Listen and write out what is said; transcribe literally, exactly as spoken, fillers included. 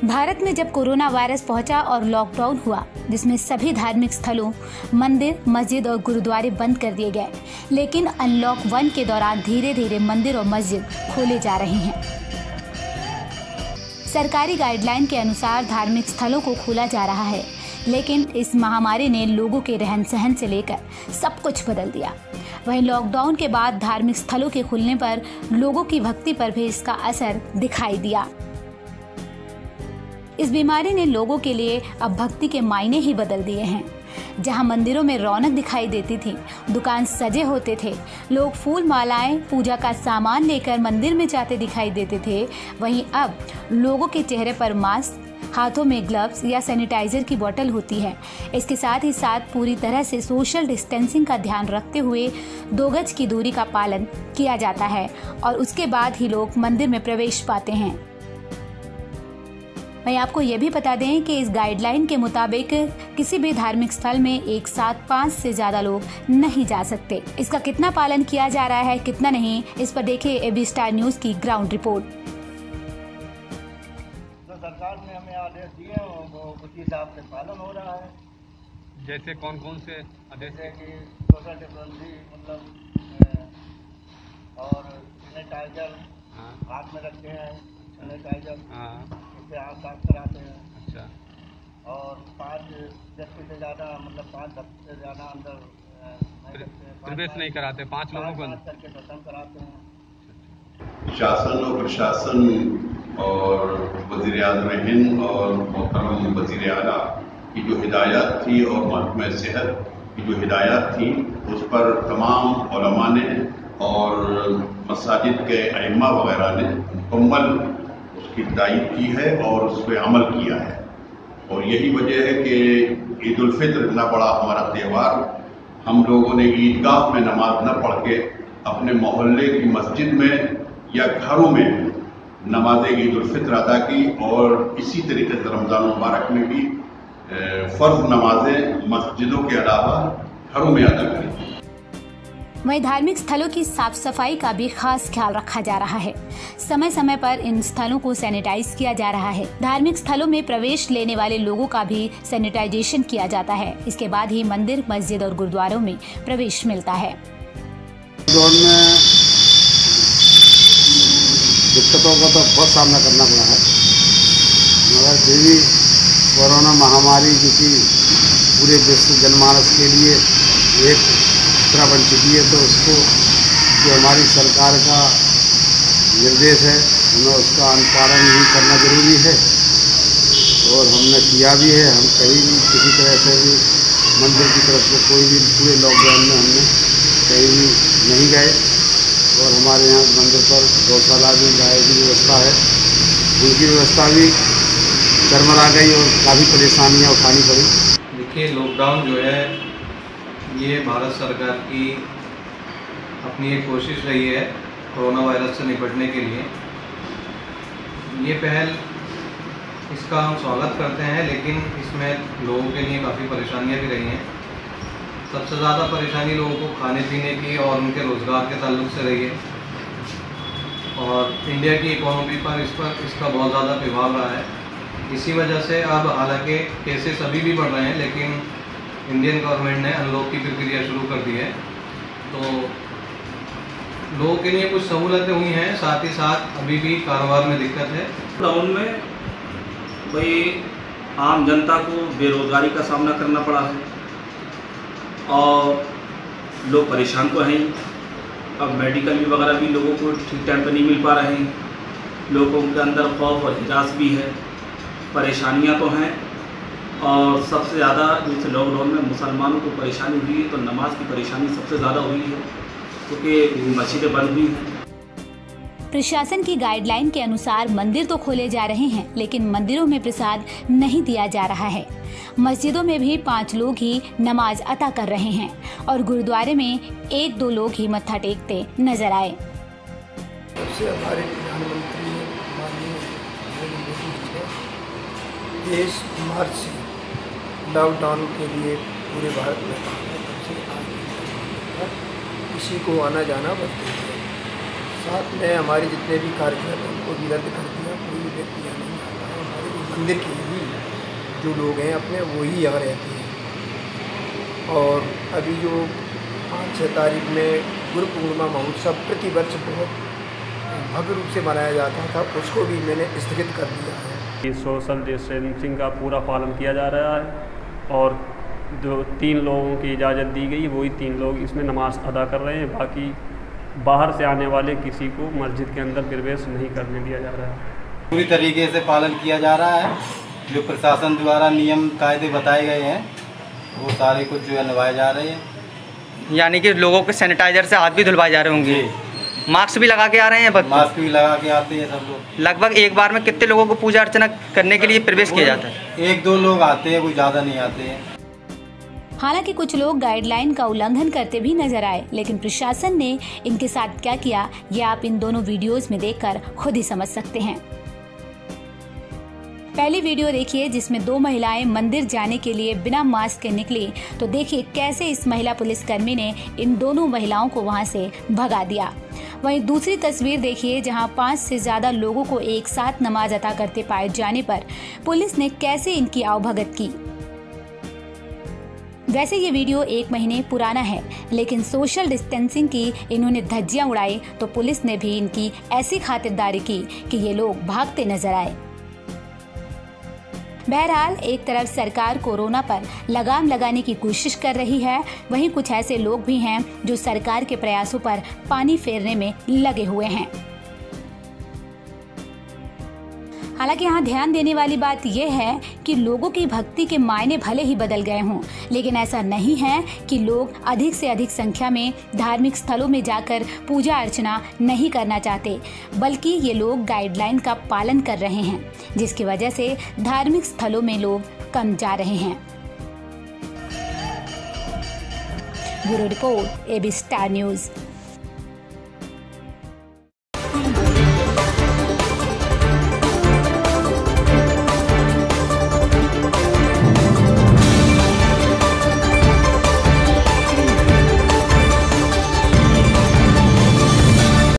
भारत में जब corona virus पहुंचा और लॉकडाउन हुआ, जिसमें सभी धार्मिक स्थलों, मंदिर, मस्जिद और गुरुद्वारे बंद कर दिए गए, लेकिन अनलॉक वन के दौरान धीरे धीरे मंदिर और मस्जिद खोले जा रहे हैं। सरकारी गाइडलाइन के अनुसार धार्मिक स्थलों को खोला जा रहा है, लेकिन इस महामारी ने लोगों के रहन सहन से लेकर सब कुछ बदल दिया। वहीं लॉकडाउन के बाद धार्मिक स्थलों के खुलने पर लोगों की भक्ति पर भी इसका असर दिखाई दिया। इस बीमारी ने लोगों के लिए अब भक्ति के मायने ही बदल दिए हैं। जहां मंदिरों में रौनक दिखाई देती थी, दुकान सजे होते थे, लोग फूल मालाएं, पूजा का सामान लेकर मंदिर में जाते दिखाई देते थे, वहीं अब लोगों के चेहरे पर मास्क, हाथों में ग्लव्स या सैनिटाइजर की बोतल होती है। इसके साथ ही साथ पूरी तरह से सोशल डिस्टेंसिंग का ध्यान रखते हुए दो गज की दूरी का पालन किया जाता है और उसके बाद ही लोग मंदिर में प्रवेश पाते हैं। मैं आपको यह भी बता दें कि इस गाइडलाइन के मुताबिक किसी भी धार्मिक स्थल में एक साथ पाँच से ज्यादा लोग नहीं जा सकते। इसका कितना पालन किया जा रहा है, कितना नहीं, इस पर देखिए एबी स्टार न्यूज की ग्राउंड रिपोर्ट। तो सरकार ने हमें आदेश दिए, वो उसी हिसाब से पालन हो रहा है। जैसे कौन कौन से आदेश है कि सोशल डिस्टेंसिंग मतलब और सैनिटाइजर हाथ में रखते हैं, सैनिटाइजर इससे हाथ साफ कराते हैं। अच्छा। और पाँच व्यक्ति से ज़्यादा मतलब पाँच भक्त से ज़्यादा अंदर प्रवेश नहीं कराते, पाँच लोगों को करके दर्शन कराते हैं। शासन और प्रशासन और वज़ीर आज़म हिंद और मोहतरम वज़ीर आला की जो हिदायत थी और महकमा सेहत की जो हिदायत थी, उस पर तमाम उलमा ने और मसाजिद के अइम्मा वगैरह ने मुकम्मल उसकी तायीद की है और उस पर अमल किया है। और यही वजह है कि ईद उल फित्र इतना बड़ा हमारा त्यौहार, हम लोगों ने ईदगाह में नमाज न पढ़ के अपने मोहल्ले की मस्जिद में या घरों में नमाज ईद उल फित्र अदा की और इसी तरीके से रमज़ान मुबारक में भी फ़र्ज़ नमाजें मस्जिदों के अलावा घरों में अदा करी। वहीं धार्मिक स्थलों की साफ सफाई का भी खास ख्याल रखा जा रहा है। समय समय पर इन स्थलों को सैनिटाइज किया जा रहा है। धार्मिक स्थलों में प्रवेश लेने वाले लोगों का भी सैनिटाइजेशन किया जाता है। इसके बाद ही मंदिर, मस्जिद और गुरुद्वारों में प्रवेश मिलता है। दिक्कतों का तो बहुत सामना करना पड़ा है, मगर फिर भी कोरोना महामारी जो कि पूरे विश्व जनमानस के लिए एक खतरा बन चुकी है, तो उसको जो हमारी सरकार का निर्देश है, हमें उसका अनुपालन भी करना जरूरी है और हमने किया भी है। हम कहीं भी किसी तरह से भी मंदिर की तरफ से कोई भी पूरे लॉकडाउन में हमने कहीं भी नहीं गए और हमारे यहाँ मंदिर पर गौशाला भी, गाय की व्यवस्था है, उनकी व्यवस्था भी चरमरा गई और काफ़ी परेशानियाँ उठानी पड़ी। देखिए, लॉकडाउन जो है ये भारत सरकार की अपनी एक कोशिश रही है कोरोना वायरस से निपटने के लिए। ये पहल, इसका हम स्वागत करते हैं, लेकिन इसमें लोगों के लिए काफ़ी परेशानियां भी रही हैं। सबसे ज़्यादा परेशानी लोगों को खाने पीने की और उनके रोज़गार के ताल्लुक से रही है और इंडिया की इकोनॉमी पर इस पर इसका बहुत ज़्यादा प्रभाव रहा है। इसी वजह से अब हालांकि केसेस अभी भी बढ़ रहे हैं, लेकिन इंडियन गवर्नमेंट ने अनलॉक की प्रक्रिया शुरू कर दी है, तो लोगों के लिए कुछ सहूलतें हुई हैं, साथ ही साथ अभी भी कारोबार में दिक्कत है। लॉकडाउन में भाई आम जनता को बेरोजगारी का सामना करना पड़ा है और लोग परेशान तो हैं। अब मेडिकल भी वगैरह भी लोगों को ठीक टाइम पर नहीं मिल पा रहे हैं, लोगों के अंदर खौफ और हिरास भी है, परेशानियां तो हैं। और सबसे ज़्यादा जैसे लॉकडाउन में मुसलमानों को परेशानी हुई है, तो नमाज की परेशानी सबसे ज़्यादा हुई है क्योंकि मस्जिदें बंद हुई हैं। प्रशासन की गाइडलाइन के अनुसार मंदिर तो खोले जा रहे हैं, लेकिन मंदिरों में प्रसाद नहीं दिया जा रहा है। मस्जिदों में भी पाँच लोग ही नमाज अता कर रहे हैं और गुरुद्वारे में एक दो लोग ही मत्था टेकते नजर आए। हमारे प्रधानमंत्री माननीय नरेंद्र मोदी जी ने तेईस मार्च से लॉकडाउन के लिए पूरे भारत में तब से आज किसी को आना जाना बंद कर दिया। साथ में हमारे जितने भी कार्यक्रम हैं उनको भी रद्द कर दिया, कोई भी व्यक्ति यहाँ नहीं आता है। हमारे जो मंदिर के ही जो लोग हैं अपने वही यहाँ रहते हैं। और अभी जो पाँच छः तारीख में गुरु पूर्णिमा महोत्सव प्रतिवर्ष बहुत भव्य रूप से मनाया जाता था, उसको भी मैंने स्थगित कर दिया है। सोशल डिस्टेंसिंग का पूरा पालन किया जा रहा है और जो तीन लोगों की इजाज़त दी गई वही तीन लोग इसमें नमाज अदा कर रहे हैं। बाकी बाहर से आने वाले किसी को मस्जिद के अंदर प्रवेश नहीं करने दिया जा रहा है। पूरी तरीके से पालन किया जा रहा है। जो प्रशासन द्वारा नियम कायदे बताए गए हैं वो सारे कुछ जो है निभाए जा रहे हैं। यानी कि लोगों के सैनिटाइजर से हाथ भी धुलवाए जा रहे होंगे, मास्क भी लगा के आ रहे हैं, मास्क भी लगा के आते हैं सब लोग। लगभग एक बार में कितने लोगों को पूजा अर्चना करने के लिए प्रवेश किया जाता है? एक दो लोग आते हैं, कोई ज़्यादा नहीं आते हैं। हालांकि कुछ लोग गाइडलाइन का उल्लंघन करते भी नजर आए, लेकिन प्रशासन ने इनके साथ क्या किया ये आप इन दोनों वीडियोस में देखकर खुद ही समझ सकते हैं। पहली वीडियो देखिए जिसमें दो महिलाएं मंदिर जाने के लिए बिना मास्क के निकली, तो देखिए कैसे इस महिला पुलिसकर्मी ने इन दोनों महिलाओं को वहां से भगा दिया। वहीं दूसरी तस्वीर देखिए जहां पांच से ज्यादा लोगों को एक साथ नमाज अदा करते पाए जाने पर पुलिस ने कैसे इनकी आवभगत की। वैसे ये वीडियो एक महीने पुराना है, लेकिन सोशल डिस्टेंसिंग की इन्होंने धज्जियां उड़ाई तो पुलिस ने भी इनकी ऐसी खातिरदारी की कि ये लोग भागते नजर आए। बहरहाल एक तरफ सरकार कोरोना पर लगाम लगाने की कोशिश कर रही है, वहीं कुछ ऐसे लोग भी हैं जो सरकार के प्रयासों पर पानी फेरने में लगे हुए हैं। हालांकि यहाँ ध्यान देने वाली बात यह है कि लोगों की भक्ति के मायने भले ही बदल गए हों, लेकिन ऐसा नहीं है कि लोग अधिक से अधिक संख्या में धार्मिक स्थलों में जाकर पूजा अर्चना नहीं करना चाहते, बल्कि ये लोग गाइडलाइन का पालन कर रहे हैं, जिसकी वजह से धार्मिक स्थलों में लोग कम जा रहे हैं। Bureau report, AB Star news.